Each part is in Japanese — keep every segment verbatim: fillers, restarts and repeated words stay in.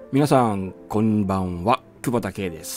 皆さんこんばんは、久保田圭です。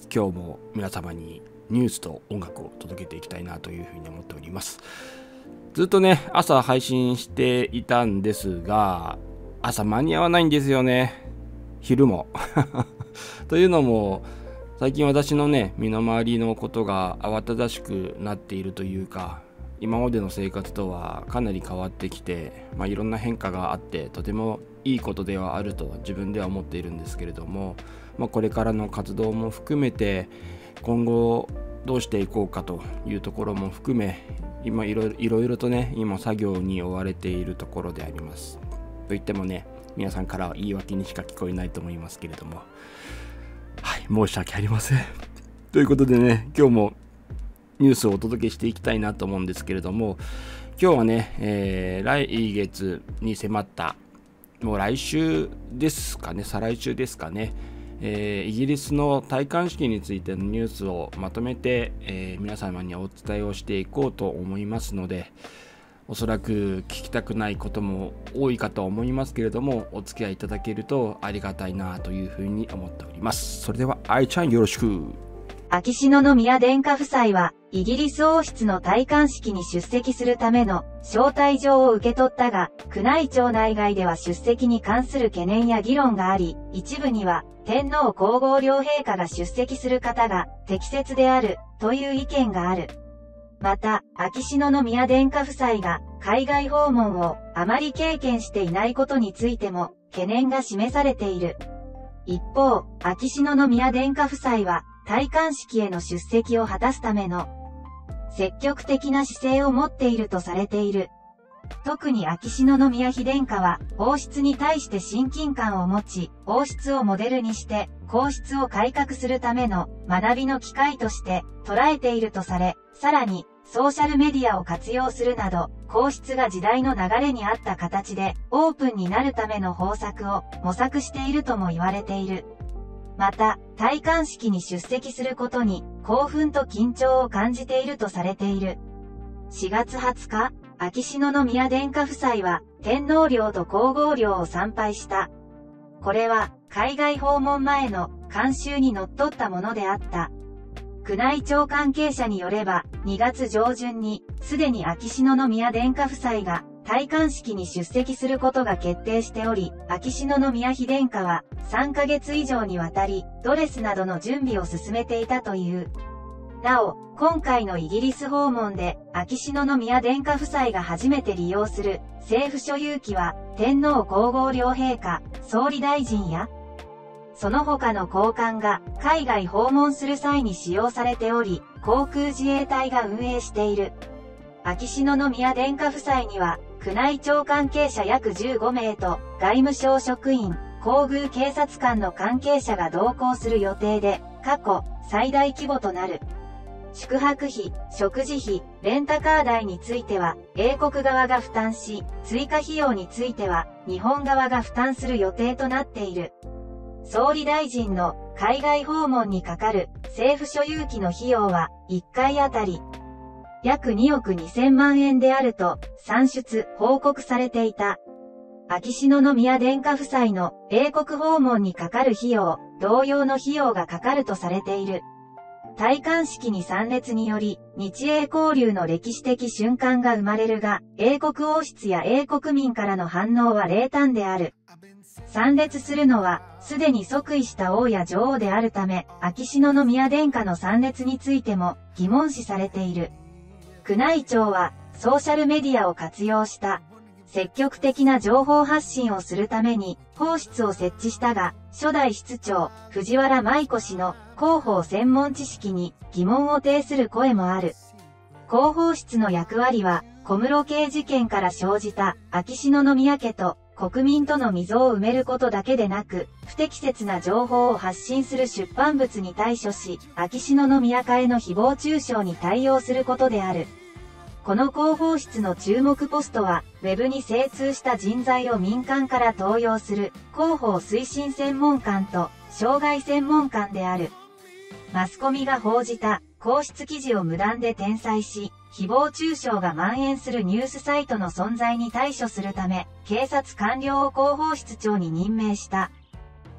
今日も皆様にニュースと音楽を届けていきたいなというふうに思っております。ずっとね朝配信していたんですが、朝間に合わないんですよね、昼もというのも最近私のね身の回りのことが慌ただしくなっているというか、今までの生活とはかなり変わってきて、まあ、いろんな変化があってとてもいいことではあると自分では思っているんですけれども、まあ、これからの活動も含めて今後どうしていこうかというところも含め、今いろいろいろとね今作業に追われているところであります。といってもね、皆さんからは言い訳にしか聞こえないと思いますけれども、はい申し訳ありませんということでね、今日もニュースをお届けしていきたいなと思うんですけれども、今日はね、えー、来月に迫ったもう来週ですかね再来週ですかね、えー、イギリスの戴冠式についてのニュースをまとめて、えー、皆様にお伝えをしていこうと思いますので、おそらく聞きたくないことも多いかと思いますけれども、お付き合いいただけるとありがたいなというふうに思っております。それでは愛ちゃんよろしく。 秋篠宮殿下夫妻は、イギリス王室の戴冠式に出席するための招待状を受け取ったが、宮内庁内外では出席に関する懸念や議論があり、一部には天皇皇后両陛下が出席する方が適切であるという意見がある。また、秋篠宮殿下夫妻が海外訪問をあまり経験していないことについても懸念が示されている。一方、秋篠宮殿下夫妻は、戴冠式への出席を果たすための積極的な姿勢を持っているとされている。特に秋篠宮妃殿下は王室に対して親近感を持ち、王室をモデルにして皇室を改革するための学びの機会として捉えているとされ、さらにソーシャルメディアを活用するなど、皇室が時代の流れに合った形でオープンになるための方策を模索しているとも言われている。また、戴冠式に出席することに興奮と緊張を感じているとされている。しがつはつか、秋篠宮殿下夫妻は天皇陵と皇后陵を参拝した。これは海外訪問前の慣習にのっとったものであった。宮内庁関係者によれば、にがつじょうじゅんにすでに秋篠宮殿下夫妻が戴冠式に出席することが決定しており、秋篠宮妃殿下はさんかげつ以上にわたりドレスなどの準備を進めていたという。なお、今回のイギリス訪問で秋篠宮殿下夫妻が初めて利用する政府所有機は天皇皇后両陛下、総理大臣やその他の高官が海外訪問する際に使用されており、航空自衛隊が運営している。秋篠宮殿下夫妻には宮内庁関係者約じゅうごめいと外務省職員、皇宮警察官の関係者が同行する予定で、過去最大規模となる。宿泊費、食事費、レンタカー代については英国側が負担し、追加費用については日本側が負担する予定となっている。総理大臣の海外訪問にかかる政府所有機の費用はいっかいあたり約におくにせんまんえんであると算出報告されていた。秋篠宮殿下夫妻の英国訪問にかかる費用、同様の費用がかかるとされている。戴冠式に参列により、日英交流の歴史的瞬間が生まれるが、英国王室や英国民からの反応は冷淡である。参列するのは、すでに即位した王や女王であるため、秋篠宮殿下の参列についても疑問視されている。宮内庁はソーシャルメディアを活用した積極的な情報発信をするために公室を設置したが、初代室長藤原舞子氏の広報専門知識に疑問を呈する声もある。広報室の役割は小室圭事件から生じた秋篠宮家と国民との溝を埋めることだけでなく、不適切な情報を発信する出版物に対処し、秋篠宮家への誹謗中傷に対応することである。この広報室の注目ポストは、ウェブに精通した人材を民間から登用する広報推進専門官と障害専門官である。マスコミが報じた公式記事を無断で転載し、誹謗中傷が蔓延するニュースサイトの存在に対処するため、警察官僚を広報室長に任命した。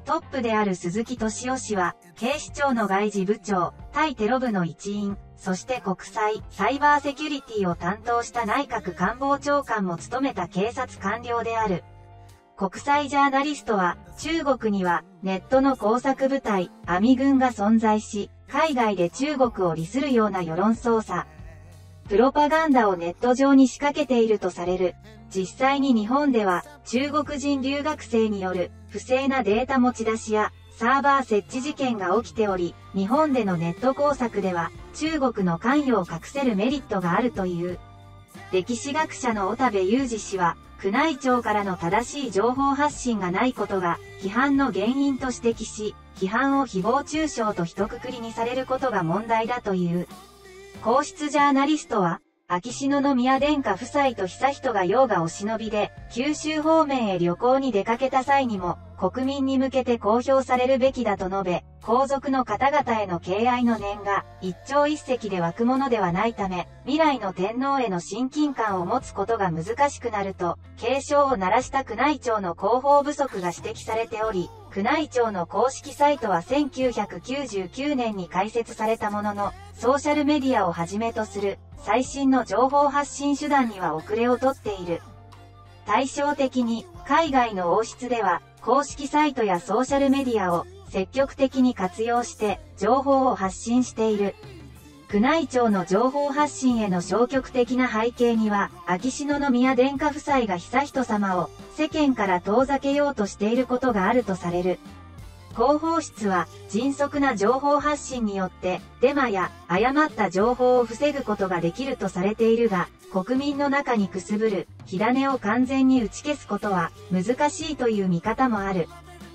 トップである鈴木俊夫氏は、警視庁の外事部長、対テロ部の一員、そして国際、サイバーセキュリティを担当した内閣官房長官も務めた警察官僚である。国際ジャーナリストは、中国にはネットの工作部隊、アミ軍が存在し、海外で中国を利するような世論操作、プロパガンダをネット上に仕掛けているとされる。実際に日本では、中国人留学生による不正なデータ持ち出しや、サーバー設置事件が起きており、日本でのネット工作では、中国の関与を隠せるメリットがあるという。歴史学者の小田部雄二氏は、宮内庁からの正しい情報発信がないことが、批判の原因と指摘し、批判を誹謗中傷と一括りにされることが問題だという。皇室ジャーナリストは、秋篠宮殿下夫妻と悠仁が用がお忍びで、九州方面へ旅行に出かけた際にも、国民に向けて公表されるべきだと述べ、皇族の方々への敬愛の念が一朝一夕で湧くものではないため、未来の天皇への親近感を持つことが難しくなると、警鐘を鳴らした宮内庁の広報不足が指摘されており、宮内庁の公式サイトはせんきゅうひゃくきゅうじゅうきゅうねんに開設されたものの、ソーシャルメディアをはじめとする最新の情報発信手段には遅れをとっている。対照的に、海外の王室では、公式サイトやソーシャルメディアを積極的に活用して情報を発信している。宮内庁の情報発信への消極的な背景には、秋篠宮殿下夫妻が悠仁さまを世間から遠ざけようとしていることがあるとされる。広報室は迅速な情報発信によってデマや誤った情報を防ぐことができるとされているが、国民の中にくすぶる火種を完全に打ち消すことは難しいという見方もある。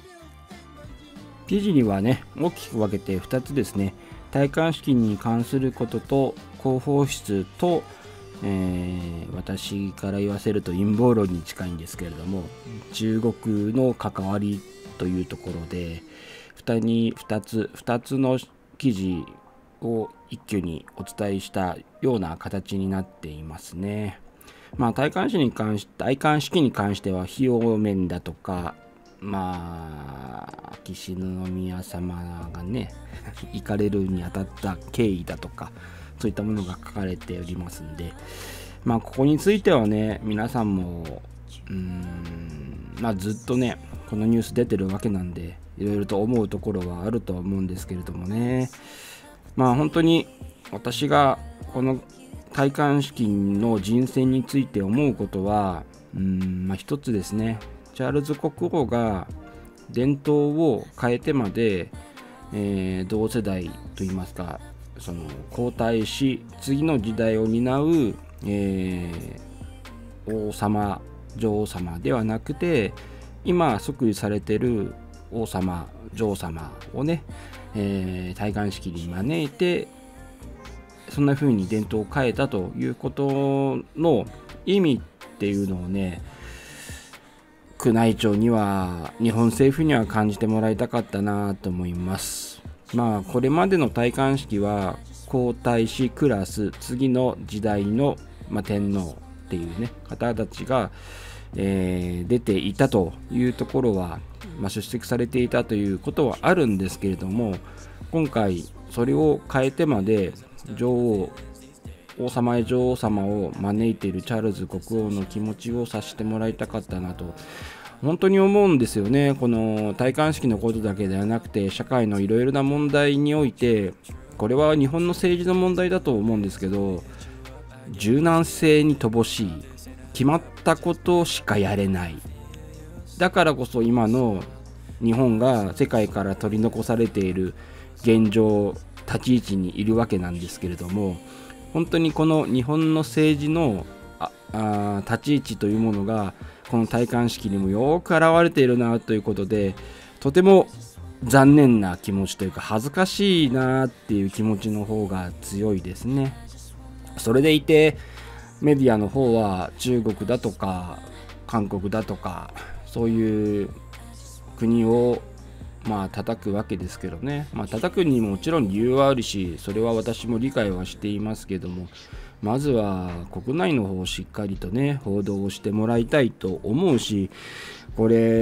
記事にはね、大きく分けてふたつですね。戴冠式に関することと広報室と、えー、私から言わせると陰謀論に近いんですけれども、中国の関わりというところでふたにふたつふたつの記事を一挙にお伝えしたような形になっていますね。まあ戴冠式に関し戴冠式に関しては費用面だとか、まあ秋篠宮様がね行かれるにあたった経緯だとか、そういったものが書かれておりますんで、まあここについてはね、皆さんもうーんまあずっとねこのニュース出てるわけなんで、いろいろと思うところはあるとは思うんですけれどもね。まあ本当に私がこの戴冠式の人選について思うことは、うーんまあ一つですね、チャールズ国王が伝統を変えてまで、えー、同世代といいますか、その交代し次の時代を担う、えー、王様女王様ではなくて、今即位されている王様女王様をね、えー、戴冠式に招いて、そんな風に伝統を変えたということの意味っていうのをね、宮内庁には日本政府には感じてもらいたかったなと思います。まあこれまでの戴冠式は皇太子クラス次の時代の、まあ、天皇っていうね方たちが、えー、出ていたというところは、まあ、出席されていたということはあるんですけれども、今回それを変えてまで女王王様や女王様を招いているチャールズ国王の気持ちを察してもらいたかったなと本当に思うんですよね。この戴冠式のことだけではなくて、社会のいろいろな問題において、これは日本の政治の問題だと思うんですけど、柔軟性に乏しい、決まったことしかやれない、だからこそ今の日本が世界から取り残されている現状、立ち位置にいるわけなんですけれども、本当にこの日本の政治のああ立ち位置というものがこの戴冠式にもよく表れているなということで、とても残念な気持ちというか恥ずかしいなっていう気持ちの方が強いですね。それでいてメディアの方は中国だとか韓国だとかそういう国をまあ叩くわけですけどね。まあ叩くにももちろん理由はあるし、それは私も理解はしていますけども、まずは国内の方をしっかりとね報道をしてもらいたいと思うし、これ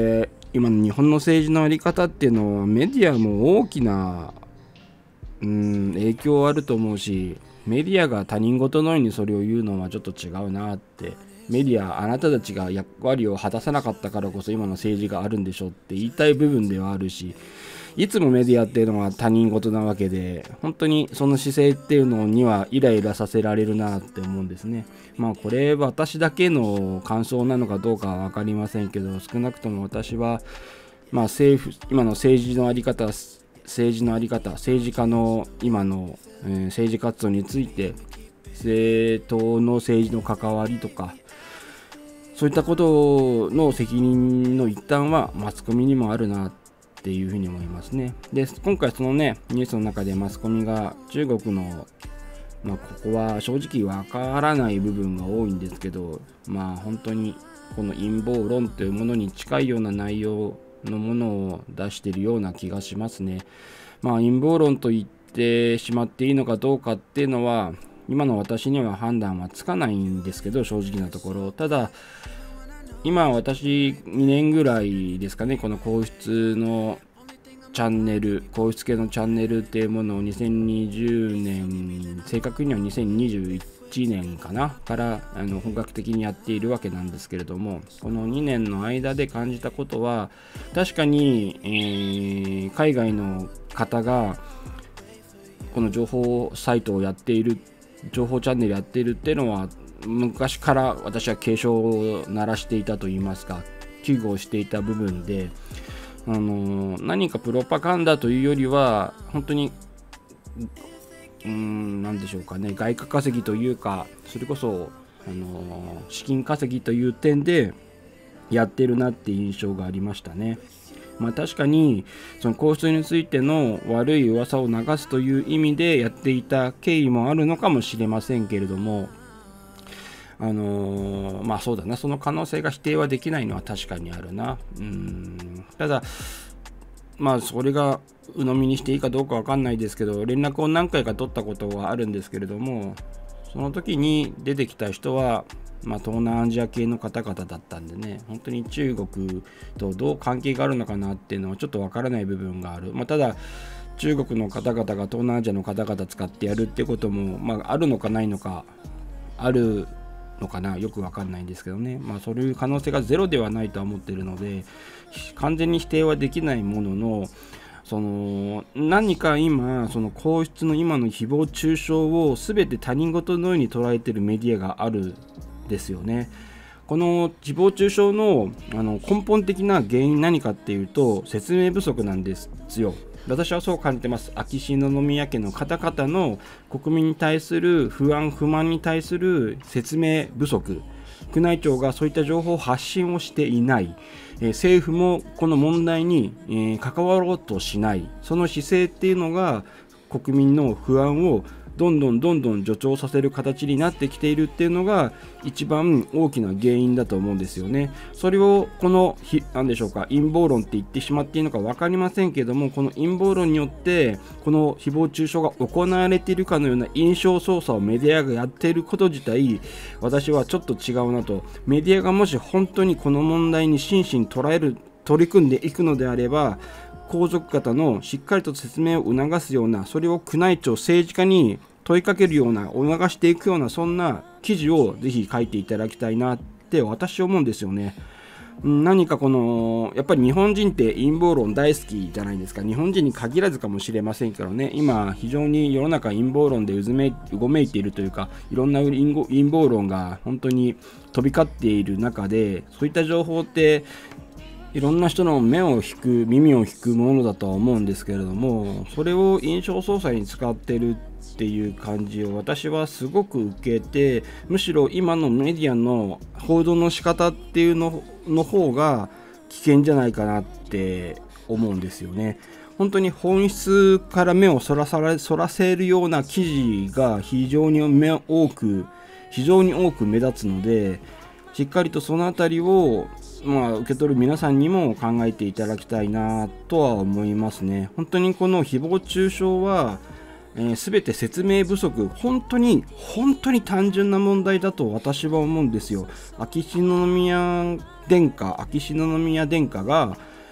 今の日本の政治の在り方っていうのはメディアも大きなうん影響あると思うし、メディアが他人事のようにそれを言うのはちょっと違うなって。メディア、あなたたちが役割を果たさなかったからこそ今の政治があるんでしょって言いたい部分ではあるし、いつもメディアっていうのは他人事なわけで、本当にその姿勢っていうのにはイライラさせられるなって思うんですね。まあこれ私だけの感想なのかどうかは分かりませんけど、少なくとも私はまあ政府、今の政治の在り方、政治の在り方、政治家の今の、えー、政治活動について、政党の政治の関わりとか、そういったことの責任の一端はマスコミにもあるなっていうふうに思いますね。で、今回そのね、ニュースの中でマスコミが中国の、まあ、ここは正直わからない部分が多いんですけど、まあ本当にこの陰謀論というものに近いような内容のものを出しているような気がしますね。まあ陰謀論と言ってしまっていいのかどうかっていうのは、今の私には判断はつかないんですけど、正直なところ。ただ今私にねんぐらいですかね、この皇室のチャンネル、皇室系のチャンネルっていうものをにせんにじゅうねん、正確にはにせんにじゅういちねんかなからあの本格的にやっているわけなんですけれども、このにねんの間で感じたことは、確かに、えー、海外の方がこの情報サイトをやっている、情報チャンネルやっているっていうのは昔から私は警鐘を鳴らしていたといいますか、危惧をしていた部分で、あの何かプロパガンダというよりは本当にうーん何でしょうかね、外貨稼ぎというか、それこそあの資金稼ぎという点でやってるなっていう印象がありましたね。まあ確かにその皇室についての悪い噂を流すという意味でやっていた経緯もあるのかもしれませんけれども、あのー、まあそうだな、その可能性が否定はできないのは確かにあるな。うーんただまあそれが鵜呑みにしていいかどうかわかんないですけど、連絡を何回か取ったことはあるんですけれども、その時に出てきた人はまあ東南アジア系の方々だったんでね、本当に中国とどう関係があるのかなっていうのはちょっとわからない部分がある。まあただ中国の方々が東南アジアの方々使ってやるってことも、まあ、あるのかないのか、あるのかな、よくわかんないんですけどね。まあそういう可能性がゼロではないとは思っているので、完全に否定はできないものの、その何か今その皇室の今の誹謗中傷を全て他人事のように捉えているメディアがあるんですよね。この誹謗中傷の、あの根本的な原因何かっていうと、説明不足なんですよ。私はそう感じてます。秋篠宮家の方々の国民に対する不安不満に対する説明不足、宮内庁がそういった情報を発信をしていない、えー、政府もこの問題に、えー、関わろうとしない、その姿勢っていうのが国民の不安をどんどんどんどん助長させる形になってきているっていうのが一番大きな原因だと思うんですよね。それをこの何でしょうか、陰謀論って言ってしまっていいのか分かりませんけども、この陰謀論によってこの誹謗中傷が行われているかのような印象操作をメディアがやっていること自体、私はちょっと違うなと。メディアがもし本当にこの問題に真摯に捉える取り組んでいくのであれば、皇族方のしっかりと説明を促すような、それを宮内庁政治家に問いかけるような、促していくような、そんな記事をぜひ書いていただきたいなって私は思うんですよね。何かこのやっぱり日本人って陰謀論大好きじゃないですか。日本人に限らずかもしれませんけどね、今非常に世の中陰謀論でうずめうごめいているというか、いろんな陰謀論が本当に飛び交っている中で、そういった情報っていろんな人の目を引く、耳を引くものだとは思うんですけれども、それを印象操作に使ってるっていう感じを私はすごく受けて、むしろ今のメディアの報道の仕方っていうのの方が危険じゃないかなって思うんですよね。本当に本質から目をそらされ、そらせるような記事が非常に目多く非常に多く目立つので、しっかりとそのあたりをまあ、受け取る皆さんにも考えていただきたいなとは思いますね。本当にこの誹謗中傷は、えー、全て説明不足、本当に本当に単純な問題だと私は思うんですよ。秋篠宮殿下秋篠宮殿下が、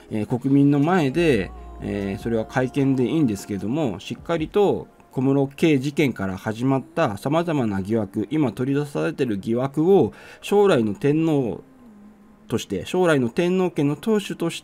えー、国民の前で、えー、それは会見でいいんですけども、しっかりと小室圭事件から始まったさまざまな疑惑、今取り出されている疑惑を将来の天皇として将来の天皇家の当主として、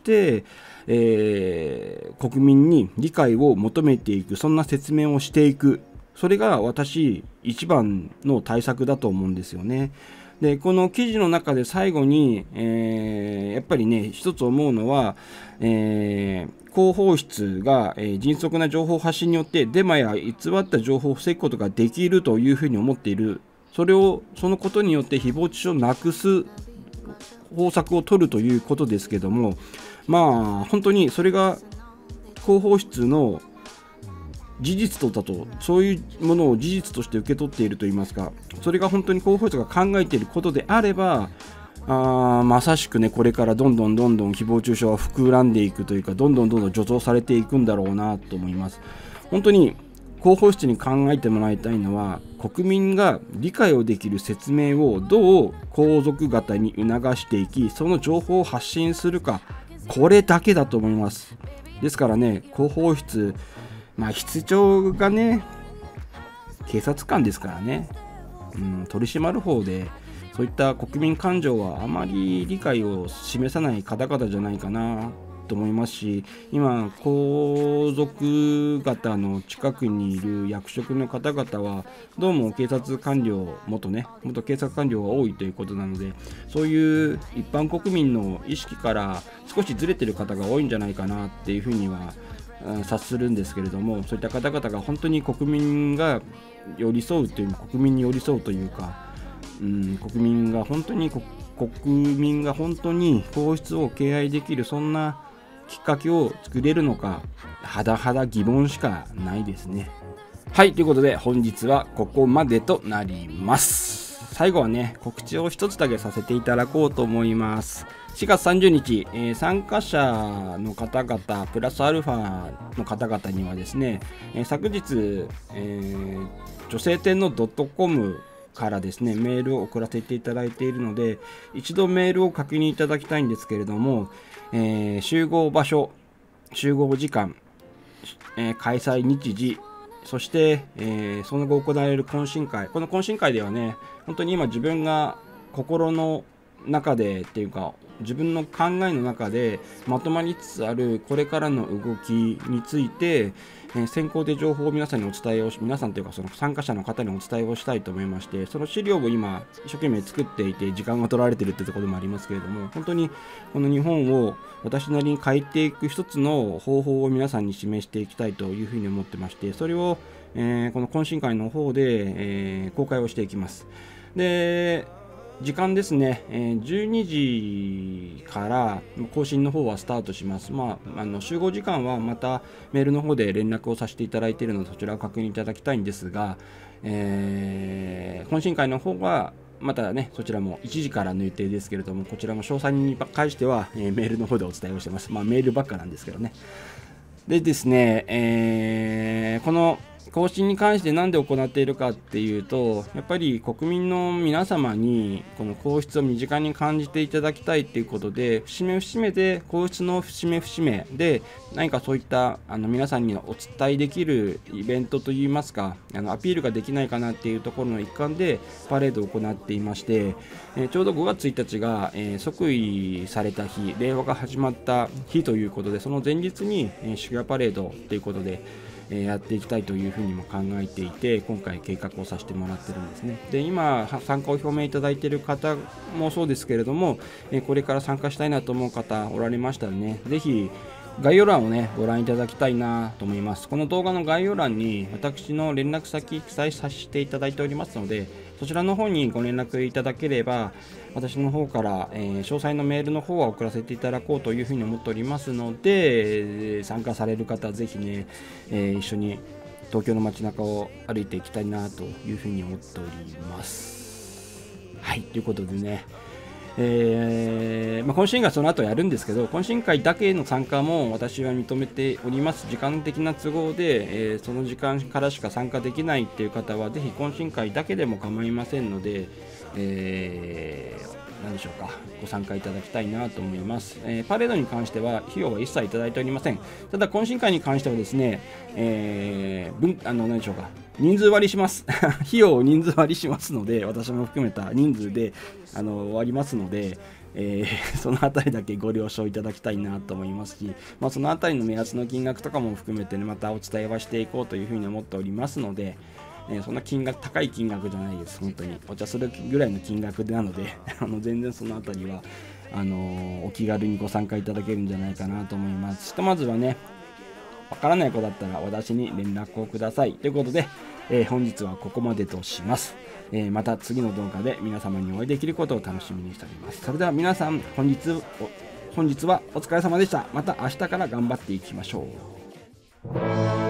えー、国民に理解を求めていく、そんな説明をしていく、それが私一番の対策だと思うんですよね。でこの記事の中で最後に、えー、やっぱりね一つ思うのは、えー、広報室が、えー、迅速な情報発信によってデマや偽った情報を防ぐことができるというふうに思っている。それをそのことによって誹謗中傷をなくす方策を取るということですけども、まあ本当にそれが広報室の事実とだと、そういうものを事実として受け取っているといいますか、それが本当に広報室が考えていることであれば、あまさしくねこれからどんどんどんどん誹謗中傷は膨らんでいくというか、どんどんどんどん助長されていくんだろうなと思います。本当に広報室に考えてもらいたいのは、国民が理解をできる説明をどう皇族方に促していき、その情報を発信するか、これだけだと思います。ですからね、広報室、まあ室長がね警察官ですからね、うん、取り締まる方でそういった国民感情はあまり理解を示さない方々じゃないかなと思いますし、今皇族方の近くにいる役職の方々はどうも警察官僚元ね元警察官僚が多いということなので、そういう一般国民の意識から少しずれてる方が多いんじゃないかなっていうふうには察するんですけれども、そういった方々が本当に国民が寄り添うという国民に寄り添うというか、うん、国民が本当に国民が本当に皇室を敬愛できる、そんなきっかけを作れるのか、はだはだ疑問しかないですね。はい、ということで本日はここまでとなります。最後はね告知を一つだけさせていただこうと思います。しがつさんじゅうにち、えー、参加者の方々プラスアルファの方々にはですね、えー、昨日、えー、女性天皇 .com からですねメールを送らせていただいているので、一度メールを確認いただきたいんですけれども、えー、集合場所、集合時間、えー、開催日時、そして、えー、その後行われる懇親会、この懇親会ではね本当に今自分が心の中でっていうか自分の考えの中でまとまりつつあるこれからの動きについて、えー、先行で情報を皆さんにお伝えをし皆さんというかその参加者の方にお伝えをしたいと思いまして、その資料を今一生懸命作っていて時間が取られているというところもありますけれども、本当にこの日本を私なりに変えていく一つの方法を皆さんに示していきたいというふうに思ってまして、それを、えー、この懇親会の方で、えー、公開をしていきます。で時間ですね、えー、じゅうにじから更新の方はスタートします。まあ、あの集合時間はまたメールの方で連絡をさせていただいているので、そちらを確認いただきたいんですが、えー、懇親会の方はまたね、そちらもいちじからの予定ですけれども、こちらも詳細に関しては、えー、メールの方でお伝えをしてます。まあ、メールばっかなんですけどね。でですね、えー、この更新に関して何で行っているかっていうと、やっぱり国民の皆様にこの皇室を身近に感じていただきたいっていうことで、節目節目で皇室の節目節目で何かそういったあの皆さんにお伝えできるイベントといいますか、あのアピールができないかなっていうところの一環でパレードを行っていまして、えー、ちょうどごがつついたちが、えー、即位された日、令和が始まった日ということで、その前日に、えー、祝賀パレードということでやっていきたいというふうにも考えていて、今回計画をさせてもらってるんですね。で今参加を表明いただいている方もそうですけれども、これから参加したいなと思う方おられましたらね、ぜひ概要欄をねご覧いただきたいなと思います。この動画の概要欄に私の連絡先記載させていただいておりますので、そちらの方にご連絡いただければ私の方から、えー、詳細のメールの方は送らせていただこうというふうに思っておりますので、参加される方ぜひね、えー、一緒に東京の街中を歩いていきたいなというふうに思っております。はい、ということでね、えーまあ、懇親会その後やるんですけど、懇親会だけの参加も私は認めております。時間的な都合で、えー、その時間からしか参加できないっていう方はぜひ懇親会だけでも構いませんので、 えー、何でしょうか、ご参加いただきたいなと思います。えー、パレードに関しては費用は一切いただいておりません。ただ懇親会に関してはですね、えー、分あの何でしょうか、人数割りします費用を人数割りしますので、私も含めた人数であの割りますので、えー、そのあたりだけご了承いただきたいなと思いますし、まあ、そのあたりの目安の金額とかも含めて、ね、またお伝えはしていこうというふうに思っておりますので、えー、そんな金額、高い金額じゃないです。本当にお茶するぐらいの金額なのであの全然そのあたりはあのー、お気軽にご参加いただけるんじゃないかなと思います。ひとまずはね、わからない子だったら私に連絡をくださいということで、えー、本日はここまでとします。えー、また次の動画で皆様にお会いできることを楽しみにしております。それでは皆さん、本日本日はお疲れ様でした。また明日から頑張っていきましょう。